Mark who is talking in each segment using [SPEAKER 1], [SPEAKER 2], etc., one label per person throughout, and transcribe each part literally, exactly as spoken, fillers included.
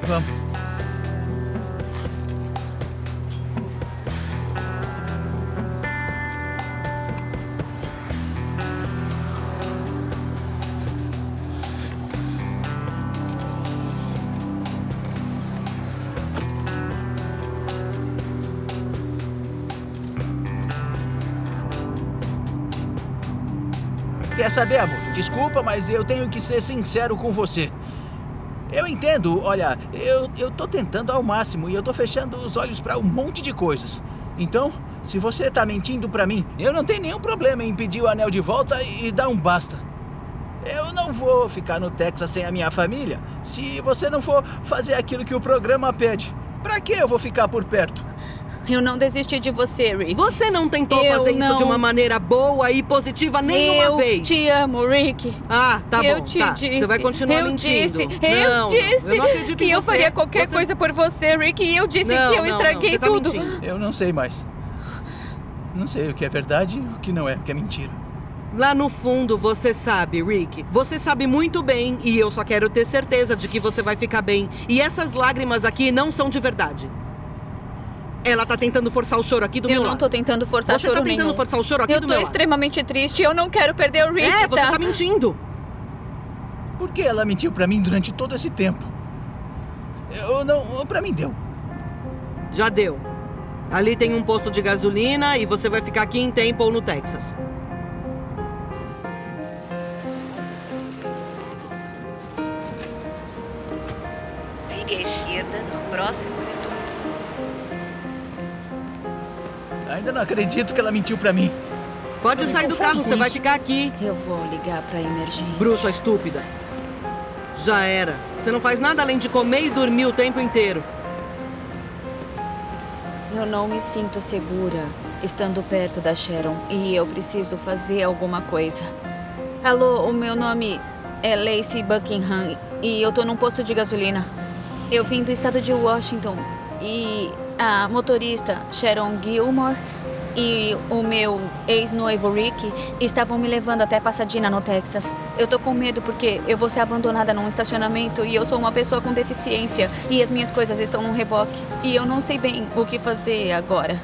[SPEAKER 1] Vamos. Quer saber, amor? Desculpa, mas eu tenho que ser sincero com você. Eu entendo, olha, eu, eu tô tentando ao máximo e eu tô fechando os olhos pra um monte de coisas. Então, se você tá mentindo pra mim, eu não tenho nenhum problema em pedir o anel de volta e dar um basta. Eu não vou ficar no Texas sem a minha família se você não for fazer aquilo que o programa pede. Pra que eu vou ficar por perto?
[SPEAKER 2] Eu não desisti de você, Rick.
[SPEAKER 3] Você não tentou
[SPEAKER 2] eu
[SPEAKER 3] fazer
[SPEAKER 2] não...
[SPEAKER 3] isso de uma maneira boa e positiva nenhuma
[SPEAKER 2] eu
[SPEAKER 3] vez.
[SPEAKER 2] Eu te amo, Rick.
[SPEAKER 3] Ah, tá
[SPEAKER 2] eu
[SPEAKER 3] bom,
[SPEAKER 2] te
[SPEAKER 3] tá.
[SPEAKER 2] Disse,
[SPEAKER 3] você vai continuar
[SPEAKER 2] eu
[SPEAKER 3] mentindo.
[SPEAKER 2] Disse,
[SPEAKER 3] não,
[SPEAKER 2] eu disse
[SPEAKER 3] eu não acredito
[SPEAKER 2] que
[SPEAKER 3] em
[SPEAKER 2] eu
[SPEAKER 3] você.
[SPEAKER 2] faria qualquer
[SPEAKER 3] você...
[SPEAKER 2] coisa por você, Rick. E eu disse
[SPEAKER 3] não,
[SPEAKER 2] que eu
[SPEAKER 3] não,
[SPEAKER 2] estraguei
[SPEAKER 3] não, você
[SPEAKER 2] tudo.
[SPEAKER 3] Tá mentindo.
[SPEAKER 1] Eu não sei mais. Não sei o que é verdade e o que não é, o que é mentira.
[SPEAKER 3] Lá no fundo, você sabe, Rick. Você sabe muito bem e eu só quero ter certeza de que você vai ficar bem. E essas lágrimas aqui não são de verdade. Ela tá tentando forçar o choro aqui do
[SPEAKER 2] eu
[SPEAKER 3] meu
[SPEAKER 2] lado. Eu não tô tentando forçar
[SPEAKER 3] você
[SPEAKER 2] choro
[SPEAKER 3] tá tentando
[SPEAKER 2] nenhum.
[SPEAKER 3] forçar o choro aqui
[SPEAKER 2] eu
[SPEAKER 3] do meu lado.
[SPEAKER 2] Eu tô extremamente triste e eu não quero perder o Rick,
[SPEAKER 3] É, você
[SPEAKER 2] tá?
[SPEAKER 3] tá mentindo.
[SPEAKER 1] Por que ela mentiu pra mim durante todo esse tempo? Eu não... Pra mim deu.
[SPEAKER 3] Já deu. Ali tem um posto de gasolina e você vai ficar aqui em Temple, no Texas.
[SPEAKER 4] Vire à esquerda no próximo retorno.
[SPEAKER 1] Ainda não acredito que ela mentiu pra mim.
[SPEAKER 3] Pode sair do carro, você vai ficar aqui.
[SPEAKER 2] Eu vou ligar pra emergência.
[SPEAKER 3] Bruxa estúpida. Já era. Você não faz nada além de comer e dormir o tempo inteiro.
[SPEAKER 2] Eu não me sinto segura estando perto da Sharon e eu preciso fazer alguma coisa. Alô, o meu nome é Lacey Buckingham e eu tô num posto de gasolina. Eu vim do estado de Washington e a motorista Sharon Gilmore e o meu ex-noivo Rick estavam me levando até Pasadena, no Texas. Eu tô com medo porque eu vou ser abandonada num estacionamento e eu sou uma pessoa com deficiência e as minhas coisas estão num reboque. E eu não sei bem o que fazer agora.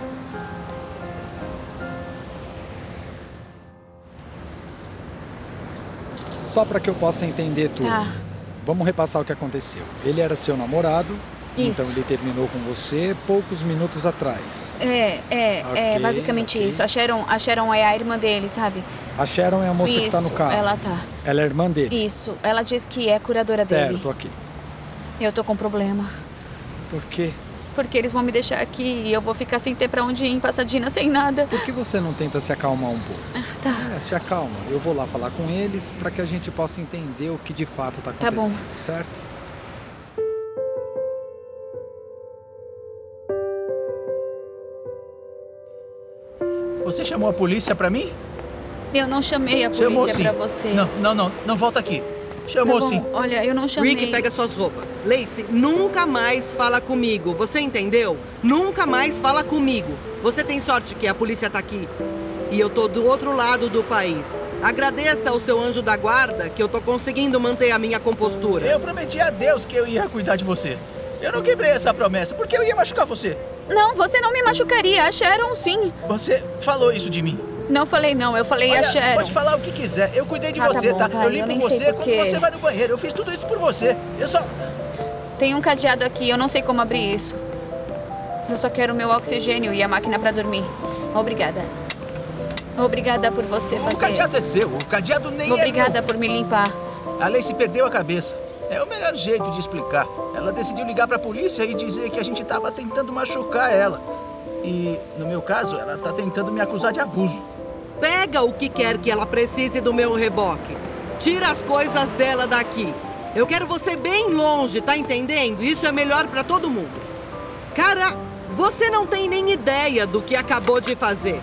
[SPEAKER 5] Só para que eu possa entender tudo.
[SPEAKER 2] Tá.
[SPEAKER 5] Vamos repassar o que aconteceu. Ele era seu namorado.
[SPEAKER 2] Isso.
[SPEAKER 5] Então ele terminou com você poucos minutos atrás.
[SPEAKER 2] É, é,
[SPEAKER 5] okay,
[SPEAKER 2] é basicamente
[SPEAKER 5] okay.
[SPEAKER 2] isso. A Sharon, a Sharon é a irmã dele, sabe?
[SPEAKER 5] A Sharon é a moça
[SPEAKER 2] isso,
[SPEAKER 5] que tá no carro.
[SPEAKER 2] Ela tá.
[SPEAKER 5] Ela é irmã dele.
[SPEAKER 2] Isso. Ela diz que é curadora
[SPEAKER 5] certo,
[SPEAKER 2] dele.
[SPEAKER 5] Certo, ok.
[SPEAKER 2] Eu tô com problema.
[SPEAKER 5] Por quê?
[SPEAKER 2] Porque eles vão me deixar aqui e eu vou ficar sem ter pra onde ir em Pasadena, sem nada.
[SPEAKER 5] Por que você não tenta se acalmar um pouco?
[SPEAKER 2] Tá.
[SPEAKER 5] É, se acalma. Eu vou lá falar com eles pra que a gente possa entender o que de fato tá acontecendo,
[SPEAKER 2] tá bom.
[SPEAKER 5] certo?
[SPEAKER 1] Você chamou a polícia pra mim?
[SPEAKER 2] Eu não chamei a
[SPEAKER 1] Chamou,
[SPEAKER 2] polícia
[SPEAKER 1] sim.
[SPEAKER 2] pra você.
[SPEAKER 1] Não, não, não. Não volta aqui. Chamou
[SPEAKER 2] tá bom.
[SPEAKER 1] sim.
[SPEAKER 2] Olha, eu não chamei.
[SPEAKER 3] Rick, pega suas roupas. Lacey, nunca mais fala comigo. Você entendeu? Nunca mais fala comigo. Você tem sorte que a polícia tá aqui. E eu tô do outro lado do país. Agradeça ao seu anjo da guarda que eu tô conseguindo manter a minha compostura.
[SPEAKER 1] Eu prometi a Deus que eu ia cuidar de você. Eu não quebrei essa promessa, porque eu ia machucar você.
[SPEAKER 2] Não, você não me machucaria. A Sharon, sim.
[SPEAKER 1] Você falou isso de mim.
[SPEAKER 2] Não falei não, eu falei
[SPEAKER 1] Olha,
[SPEAKER 2] a Sharon.
[SPEAKER 1] Pode falar o que quiser. Eu cuidei de
[SPEAKER 2] ah,
[SPEAKER 1] você,
[SPEAKER 2] tá? Bom,
[SPEAKER 1] tá?
[SPEAKER 2] vai.
[SPEAKER 1] Eu limpo
[SPEAKER 2] eu
[SPEAKER 1] você quando
[SPEAKER 2] porque...
[SPEAKER 1] você vai no banheiro. Eu fiz tudo isso por você. Eu só...
[SPEAKER 2] Tem um cadeado aqui, eu não sei como abrir isso. Eu só quero o meu oxigênio e a máquina pra dormir. Obrigada. Obrigada por você fazer.
[SPEAKER 1] O cadeado é seu, o cadeado nem
[SPEAKER 2] Obrigada
[SPEAKER 1] é meu.
[SPEAKER 2] por me limpar.
[SPEAKER 1] A Lacey perdeu a cabeça. É o melhor jeito de explicar. Ela decidiu ligar pra polícia e dizer que a gente tava tentando machucar ela. E, no meu caso, ela tá tentando me acusar de abuso.
[SPEAKER 3] Pega o que quer que ela precise do meu reboque. Tira as coisas dela daqui. Eu quero você bem longe, tá entendendo? Isso é melhor pra todo mundo. Cara, você não tem nem ideia do que acabou de fazer.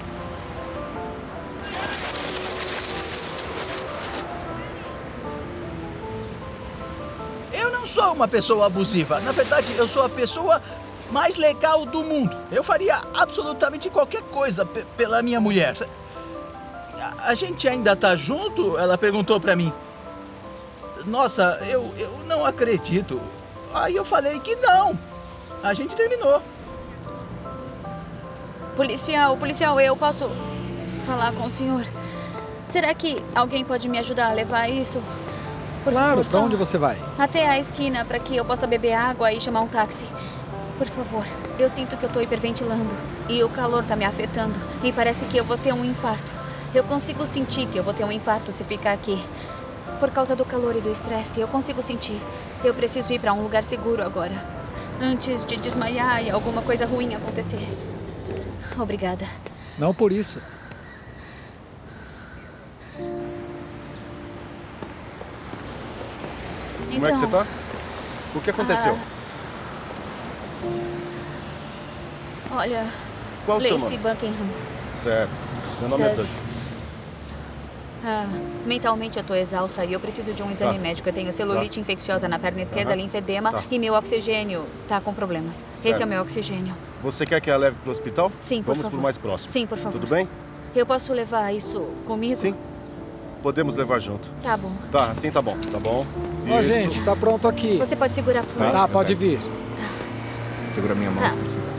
[SPEAKER 1] Eu não sou uma pessoa abusiva. Na verdade, eu sou a pessoa mais legal do mundo. Eu faria absolutamente qualquer coisa pela minha mulher. A, a gente ainda tá junto? Ela perguntou pra mim. Nossa, eu, eu não acredito. aí eu falei que não. A gente terminou.
[SPEAKER 2] Policial, policial, eu posso falar com o senhor? Será que alguém pode me ajudar a levar isso? Por
[SPEAKER 5] Claro,
[SPEAKER 2] favor,
[SPEAKER 5] pra
[SPEAKER 2] só
[SPEAKER 5] onde você vai?
[SPEAKER 2] até a esquina, para que eu possa beber água e chamar um táxi. Por favor, eu sinto que eu tô hiperventilando e o calor tá me afetando e parece que eu vou ter um infarto. Eu consigo sentir que eu vou ter um infarto se ficar aqui. Por causa do calor e do estresse, eu consigo sentir. Eu preciso ir para um lugar seguro agora, antes de desmaiar e alguma coisa ruim acontecer. Obrigada.
[SPEAKER 5] Não por isso.
[SPEAKER 6] Como é que você tá? O que aconteceu?
[SPEAKER 2] Ah, olha,
[SPEAKER 6] Qual o seu
[SPEAKER 2] Lacey
[SPEAKER 6] nome?
[SPEAKER 2] Buckingham.
[SPEAKER 6] Certo. Meu nome é
[SPEAKER 2] Doug.
[SPEAKER 6] Doug.
[SPEAKER 2] Ah, mentalmente eu tô exausta e eu preciso de um exame
[SPEAKER 6] Tá.
[SPEAKER 2] médico. Eu tenho celulite
[SPEAKER 6] Tá.
[SPEAKER 2] infecciosa na perna esquerda,
[SPEAKER 6] Aham.
[SPEAKER 2] linfedema
[SPEAKER 6] Tá.
[SPEAKER 2] e meu oxigênio tá com problemas. Esse
[SPEAKER 6] Certo.
[SPEAKER 2] é o meu oxigênio.
[SPEAKER 6] Você quer que a leve pro hospital?
[SPEAKER 2] Sim, por
[SPEAKER 6] Vamos
[SPEAKER 2] favor.
[SPEAKER 6] pro mais próximo.
[SPEAKER 2] Sim, por favor.
[SPEAKER 6] Tudo bem?
[SPEAKER 2] Eu posso levar isso comigo?
[SPEAKER 6] Sim. Podemos levar junto.
[SPEAKER 2] Tá bom.
[SPEAKER 6] Tá, assim tá bom. Tá bom.
[SPEAKER 5] Ó,
[SPEAKER 6] Isso.
[SPEAKER 5] gente, tá pronto aqui.
[SPEAKER 2] Você pode segurar, por favor?
[SPEAKER 5] Tá, pode vir.
[SPEAKER 7] Segura minha mão
[SPEAKER 2] Tá.
[SPEAKER 7] se precisar.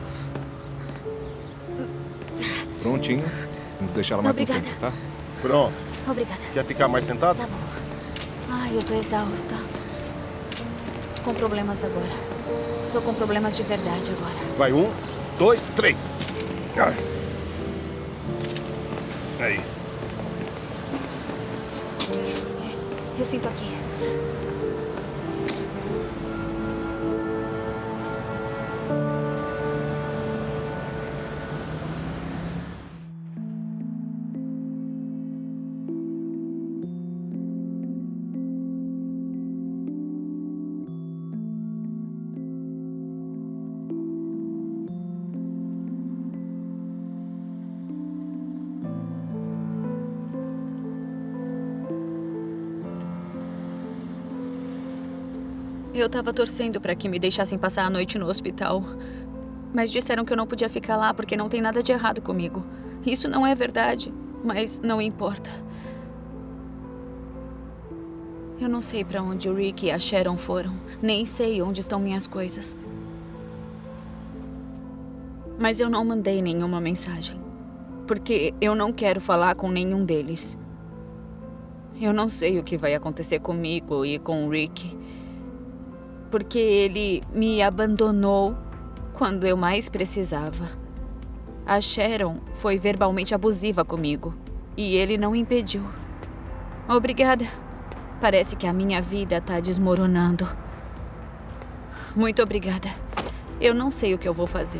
[SPEAKER 7] Prontinho. Vamos deixar ela mais no
[SPEAKER 2] Obrigada.
[SPEAKER 7] centro, tá?
[SPEAKER 6] Pronto.
[SPEAKER 2] Obrigada.
[SPEAKER 6] Quer ficar mais sentado?
[SPEAKER 2] Tá bom. Ai, eu tô exausta. Com problemas agora. Tô com problemas de verdade agora.
[SPEAKER 6] Vai, um, dois, três. Ai. Aí.
[SPEAKER 2] Eu sinto aqui. Eu tava torcendo pra que me deixassem passar a noite no hospital. Mas disseram que eu não podia ficar lá porque não tem nada de errado comigo. Isso não é verdade, mas não importa. Eu não sei pra onde o Rick e a Sharon foram. Nem sei onde estão minhas coisas. Mas eu não mandei nenhuma mensagem. Porque eu não quero falar com nenhum deles. Eu não sei o que vai acontecer comigo e com o Rick. Porque ele me abandonou quando eu mais precisava. A Sharon foi verbalmente abusiva comigo e ele não impediu. Obrigada. Parece que a minha vida tá desmoronando. Muito obrigada. Eu não sei o que eu vou fazer.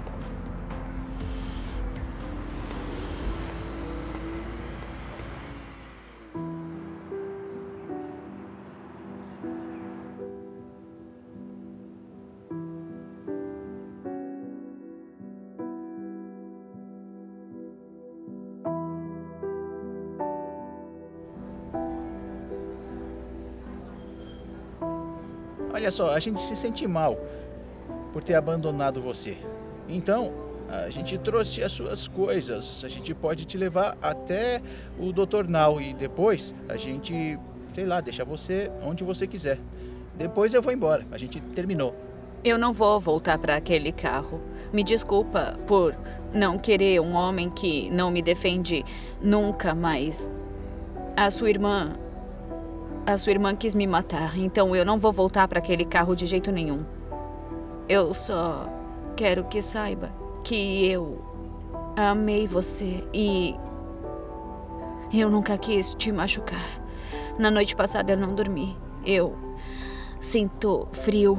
[SPEAKER 1] Olha só, a gente se sente mal por ter abandonado você. Então, a gente trouxe as suas coisas. A gente pode te levar até o doutor Nau e depois a gente, sei lá, deixa você onde você quiser. Depois eu vou embora. A gente terminou.
[SPEAKER 2] Eu não vou voltar para aquele carro. Me desculpa por não querer um homem que não me defende nunca mais. A sua irmã... A sua irmã quis me matar, então eu não vou voltar para aquele carro de jeito nenhum. Eu só quero que saiba que eu amei você e eu nunca quis te machucar. Na noite passada eu não dormi. Eu sinto frio.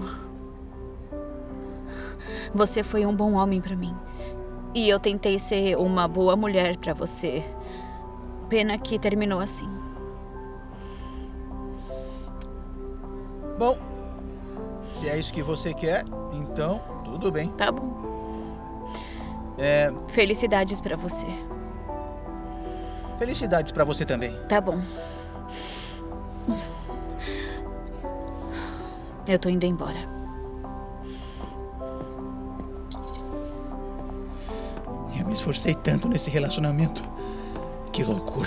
[SPEAKER 2] Você foi um bom homem para mim. E eu tentei ser uma boa mulher para você. Pena que terminou assim.
[SPEAKER 1] Bom, se é isso que você quer, então tudo bem.
[SPEAKER 2] Tá bom.
[SPEAKER 1] É,
[SPEAKER 2] Felicidades pra você.
[SPEAKER 1] felicidades pra você também.
[SPEAKER 2] Tá bom. Eu tô indo embora.
[SPEAKER 1] Eu me esforcei tanto nesse relacionamento. Que loucura.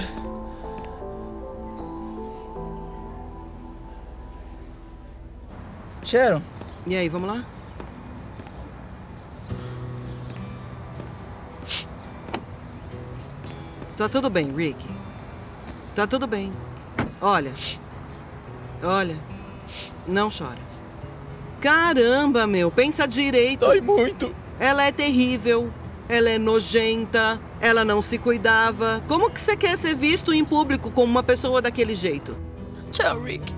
[SPEAKER 1] Sharon,
[SPEAKER 3] E aí, vamos lá? Tá tudo bem, Rick. Tá tudo bem. Olha. Olha. Não chora. Caramba, meu. Pensa direito.
[SPEAKER 1] dói muito.
[SPEAKER 3] Ela é terrível. Ela é nojenta. Ela não se cuidava. Como que você quer ser visto em público como uma pessoa daquele jeito?
[SPEAKER 2] Tchau, Rick.